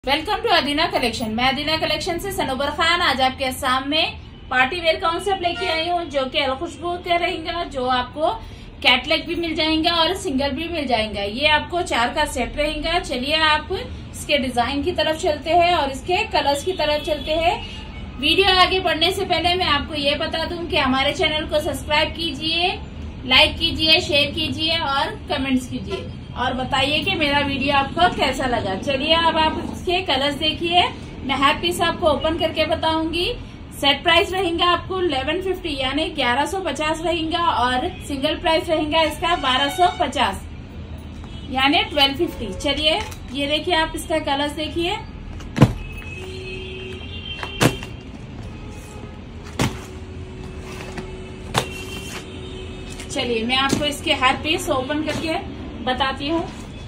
Welcome to Adina collection. मैं अदीना collection से सनोबर खान आज आपके सामने पार्टी वेयर कॉन्सेप्ट लेके आई हूँ, जो कि अल खुशबू का रहेगा, जो आपको कैटलॉग भी मिल जाएगा और सिंगल भी मिल जाएगा। ये आपको 4 का सेट रहेगा। चलिए आप इसके डिजाइन की तरफ चलते हैं और इसके कलर्स की तरफ चलते हैं। वीडियो आगे बढ़ने से पहले मैं आपको ये बता दूं कि हमारे चैनल को सब्सक्राइब कीजिए, लाइक कीजिए, शेयर कीजिए और कमेंट्स कीजिए और बताइए कि मेरा वीडियो आपको कैसा लगा। चलिए अब आप इसके कलर्स देखिए। मैं हर पीस आपको ओपन करके बताऊंगी। सेट प्राइस रहेगा आपको 1150 यानी 1150 रहेगा और सिंगल प्राइस रहेगा इसका 1250 यानी 1250। चलिए ये देखिए, आप इसका कलर्स देखिए। चलिए मैं आपको इसके हर पीस ओपन करके बताती हूँ।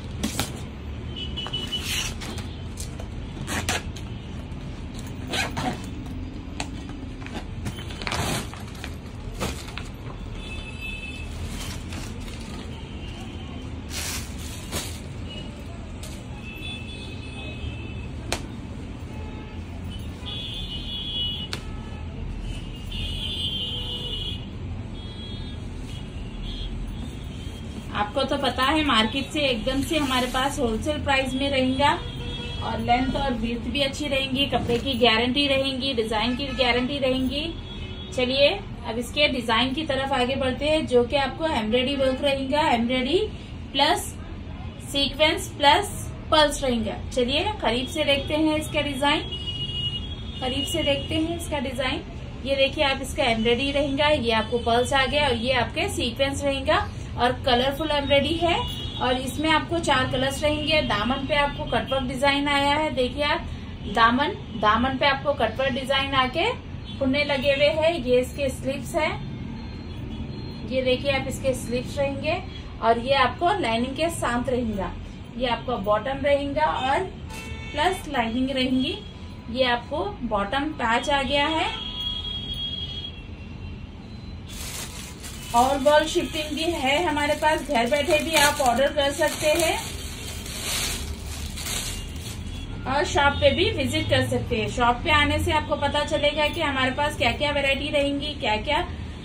आपको तो पता है मार्केट से एकदम से हमारे पास होलसेल प्राइस में रहेगा और लेंथ और विड्थ भी अच्छी रहेंगी। कपड़े की गारंटी रहेंगी, डिजाइन की गारंटी रहेंगी। चलिए अब इसके डिजाइन की तरफ आगे बढ़ते हैं, जो कि आपको एम्ब्रॉयडरी वर्क रहेगा, embroidery plus sequins plus pearls रहेगा। चलिए करीब से देखते हैं इसका डिजाइन। करीब से देखते हैं इसका डिजाइन। ये देखिए आप, इसका एम्ब्रॉयडरी रहेगा, ये आपको पर्ल्स आ गया और ये आपके सीक्वेंस रहेगा और कलरफुल एम्ब्रॉयडरी है। और इसमें आपको 4 कलर्स रहेंगे। दामन पे आपको कटवर्क डिजाइन आया है। देखिए आप, दामन पे आपको कटवर्क डिजाइन आके फुन्ने लगे हुए हैं। ये इसके स्लीव्स है। ये देखिए आप, इसके स्लीव्स रहेंगे और ये आपको लाइनिंग के साथ रहेगा। ये आपका बॉटम रहेगा और प्लस लाइनिंग रहेंगी। ये आपको बॉटम पैच आ गया है और बॉल शिपिंग भी है हमारे पास। घर बैठे भी आप ऑर्डर कर सकते हैं और शॉप पे भी विजिट कर सकते हैं। शॉप पे आने से आपको पता चलेगा कि हमारे पास क्या क्या वैरायटी रहेंगी, क्या क्या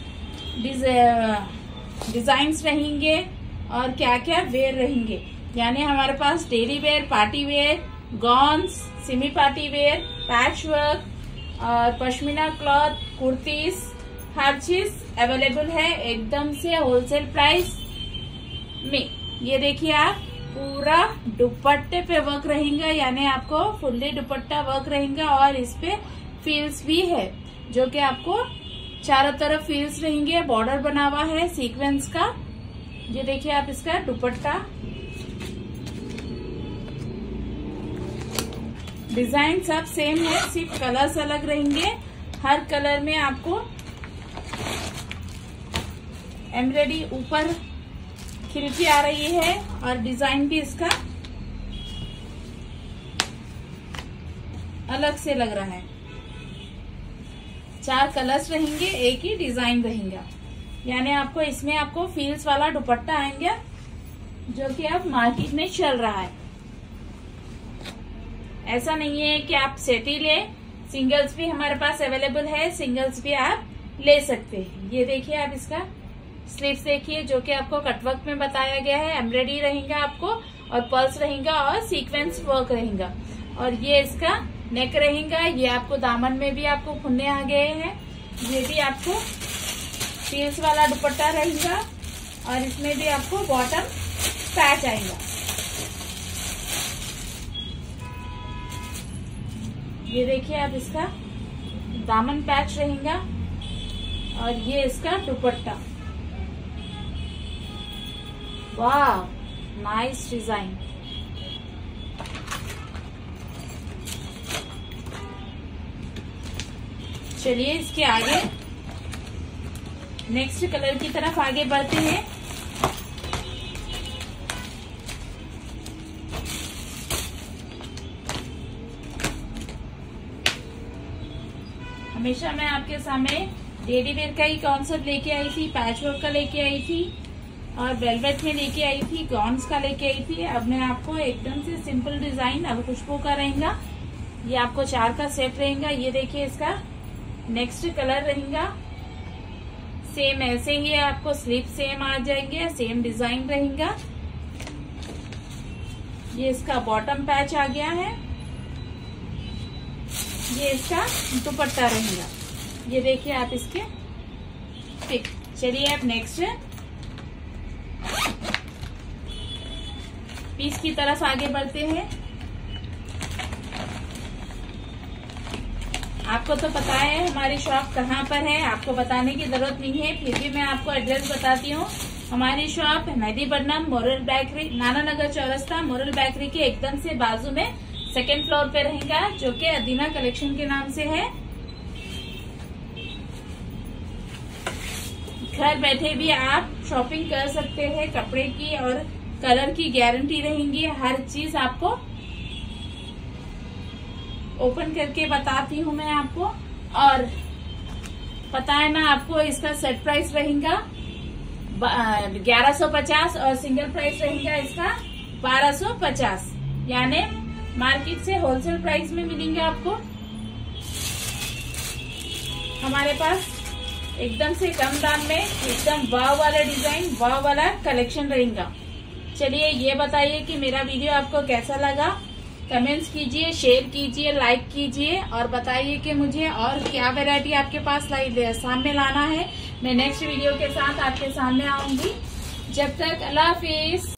डिजाइन्स रहेंगे और क्या क्या वेयर रहेंगे। यानी हमारे पास daily wear, party wear, gowns, semi party wear, patch work और पश्मीना क्लॉथ, कुर्तीज, हर चीज अवेलेबल है एकदम से होलसेल प्राइस में। ये देखिए आप, पूरा दुपट्टे पे वर्क रहेगा, यानी आपको फुल्ली दुपट्टा वर्क रहेगा और इस पे फील्स भी है, जो कि आपको चारों तरफ फील्स रहेंगे। बॉर्डर बना हुआ है सीक्वेंस का। ये देखिए आप, इसका दुपट्टा। डिजाइन सब सेम है, सिर्फ कलर्स अलग रहेंगे। हर कलर में आपको एम्ब्रॉयडरी ऊपर खिलकी आ रही है और डिजाइन भी इसका अलग से लग रहा है। 4 कलर्स रहेंगे, एक ही डिजाइन रहेगा। यानी आपको इसमें आपको फील्स वाला दुपट्टा आएंगे, जो कि अब मार्केट में चल रहा है। ऐसा नहीं है कि आप सेट ही ले, सिंगल्स भी हमारे पास अवेलेबल है, सिंगल्स भी आप ले सकते हैं। ये देखिए आप, इसका स्लीव्स देखिए, जो कि आपको कटवर्क में बताया गया है। एम्ब्रॉयडरी रहेगा आपको और पर्ल्स रहेगा और सीक्वेंस वर्क रहेगा। और ये इसका नेक रहेगा। ये आपको दामन में भी आपको फुन्ने आ गए हैं। ये भी आपको फील्स वाला दुपट्टा रहेगा और इसमें भी आपको बॉटम पैच आएगा। ये देखिए आप, इसका दामन पैच रहेगा और ये इसका दुपट्टा। वाह, नाइस डिजाइन। चलिए इसके आगे नेक्स्ट कलर की तरफ आगे बढ़ते हैं। हमेशा मैं आपके सामने डेली वेयर का ही कॉन्सेप्ट लेके आई थी, पैच वर्क का लेके आई थी और वेलवेट में लेके आई थी, गॉन्स का लेके आई थी। अब मैं आपको एकदम से सिंपल डिजाइन अब खुशबू का रहेगा। ये आपको 4 का सेट रहेगा। ये देखिए इसका नेक्स्ट कलर रहेगा। सेम ऐसे ही आपको स्लीव सेम आ जाएंगे, सेम डिजाइन रहेगा। ये इसका बॉटम पैच आ गया है। ये इसका दुपट्टा रहेगा। ये देखिए आप इसके पिक। चलिए अब नेक्स्ट पीस की तरफ आगे बढ़ते हैं। आपको तो पता है हमारी शॉप कहाँ पर है, आपको बताने की जरूरत नहीं है, फिर भी मैं आपको एड्रेस बताती हूँ। हमारी शॉप मेहदीपट्टनम मोरल बेकरी, नाना नगर चौरस्ता, मोरल बेकरी के एकदम से बाजू में 2nd फ्लोर पे रहेगा, जो कि अदीना कलेक्शन के नाम से है। घर बैठे भी आप शॉपिंग कर सकते हैं। कपड़े की और कलर की गारंटी रहेंगी। हर चीज आपको ओपन करके बताती हूँ मैं आपको। और पता है ना आपको इसका सेट प्राइस रहेगा 1150 और सिंगल प्राइस रहेगा इसका 1250, यानी मार्केट से होलसेल प्राइस में मिलेंगे आपको। हमारे पास एकदम से कम दाम में एकदम वाव वाला डिजाइन, वाव वाला कलेक्शन रहेगा। चलिए ये बताइए कि मेरा वीडियो आपको कैसा लगा। कमेंट्स कीजिए, शेयर कीजिए, लाइक कीजिए और बताइए कि मुझे और क्या वैरायटी आपके पास सामने लाना है। मैं नेक्स्ट वीडियो के साथ आपके सामने आऊंगी। जब तक अल्लाह हाफिज।